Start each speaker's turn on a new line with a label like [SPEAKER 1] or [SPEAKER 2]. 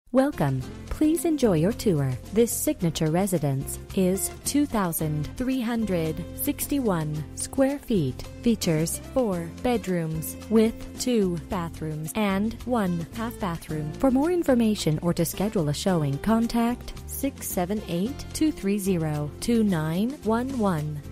[SPEAKER 1] Welcome. Please enjoy your tour. This signature residence is 2,361 square feet. Features 4 bedrooms with 2 bathrooms and 1 half bathroom. For more information or to schedule a showing, contact 678-230-2911.